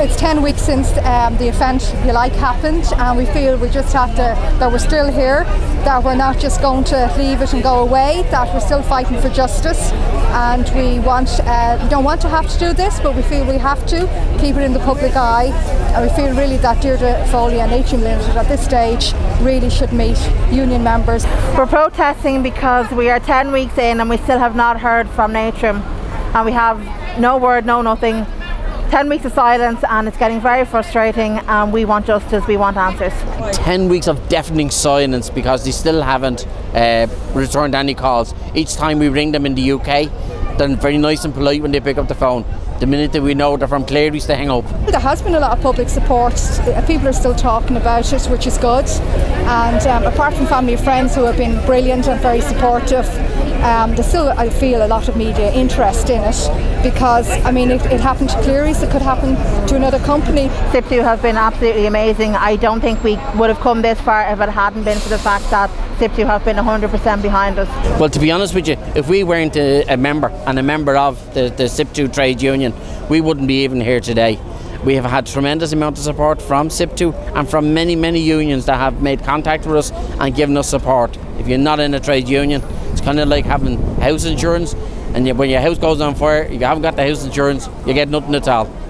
it's 10 weeks since the event, if you like, happened, and we feel we just have to, that we're still here, that we're not just going to leave it and go away, that we're still fighting for justice, and we don't want to have to do this, but we feel we have to keep it in the public eye, and we feel really that Deirdre Foley and Atrium Limited at this stage really should meet union members. We're protesting because we are 10 weeks in and we still have not heard from Atrium, and we have no word, no nothing. 10 weeks of silence, and it's getting very frustrating, and we want justice, we want answers. 10 weeks of deafening silence because they still haven't returned any calls. Each time we ring them in the UK, they're very nice and polite when they pick up the phone. The minute that we know they're from Clerys, they hang up. There has been a lot of public support. People are still talking about it, which is good. And apart from family and friends who have been brilliant and very supportive, there's still, I feel, a lot of media interest in it, because I mean it happened to Clerys, it could happen to another company. SIP2 have been absolutely amazing. I don't think we would have come this far if it hadn't been for the fact that SIP2 have been 100% behind us. Well, to be honest with you, if we weren't a member of the SIP2 trade union, we wouldn't be even here today. We have had tremendous amount of support from SIP2 and from many unions that have made contact with us and given us support. If you're not in a trade union, it's kind of like having house insurance, and when your house goes on fire, if you haven't got the house insurance, you get nothing at all.